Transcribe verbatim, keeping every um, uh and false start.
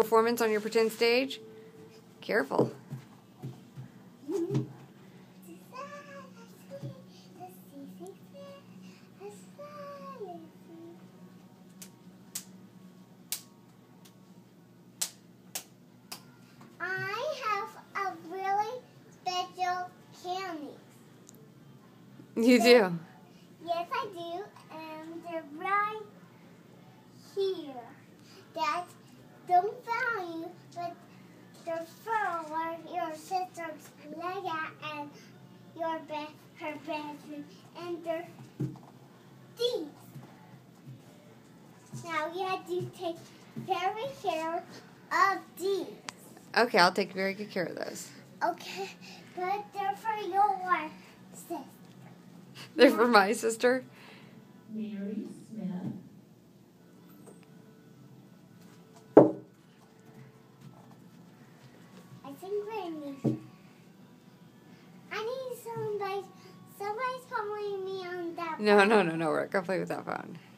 Performance on your pretend stage? Careful. I have a really special candy. You do? Yes, I do. And they're right here. That don't value, but they're for your sister's Leia and your bed, her bedroom, and they're these. Now you have to take very care of these. Okay, I'll take very good care of those. Okay, but they're for your sister. They're for my sister? Mary Smith. I think we need. I need somebody. Somebody's calling me on that. No, no, no, no, Rick. Go play with that phone.